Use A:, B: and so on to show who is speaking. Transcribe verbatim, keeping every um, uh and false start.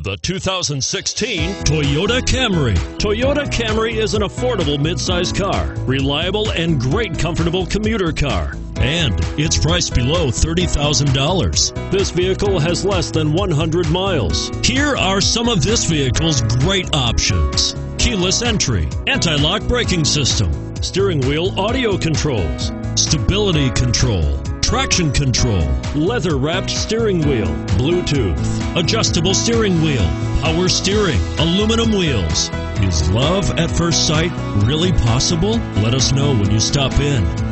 A: The two thousand sixteen Toyota Camry. Toyota Camry is an affordable midsize car, reliable and great comfortable commuter car, and it's priced below thirty thousand dollars. This vehicle has less than one hundred miles. Here are some of this vehicle's great options: keyless entry, anti-lock braking system, steering wheel audio controls, stability control, traction control, leather-wrapped steering wheel, Bluetooth, adjustable steering wheel, power steering, aluminum wheels. Is love at first sight really possible? Let us know when you stop in.